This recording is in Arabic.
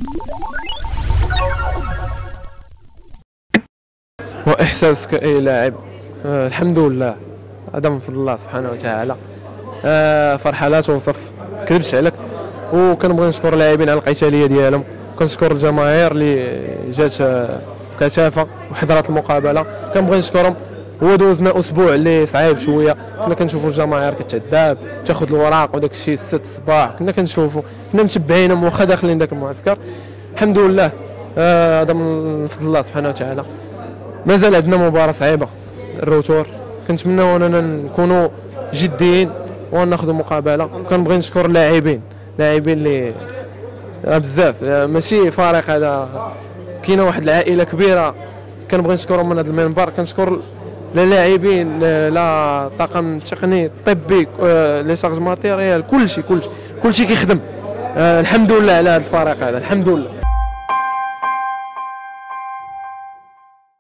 واحساسك كاي لاعب؟ الحمد لله، هذا من فضل الله سبحانه وتعالى. فرحه لا توصف، ما كذبش عليك. وكنبغي نشكر اللاعبين على القتاليه ديالهم، كنشكر الجماهير اللي جات كثافه وحضرت المقابله، كنبغي نشكرهم. هو دوزنا اسبوع اللي صعيب شويه، كنا كنشوفوا الجماهير كتعذب تاخذ الوراق وداك الشيء 6 الصباح، كنا كنشوفوا، كنا متبعينهم واخا داخلين داك المعسكر. الحمد لله، هذا من فضل الله سبحانه وتعالى. مازال عندنا مباراه صعيبه، الروتور، كنتمناو اننا نكونوا جديين وناخذوا مقابله. كنبغي نشكر اللاعبين اللي بزاف، ماشي فريق هذا، كاينه واحد العائله كبيره، كنبغي نشكرهم من هذا المنبر. كنشكر اللاعبين، لا الطاقم التقني الطبي، لي شارج ماتيريال، كلشي كيخدم. الحمد لله على هذا الفريق هذا، الحمد لله.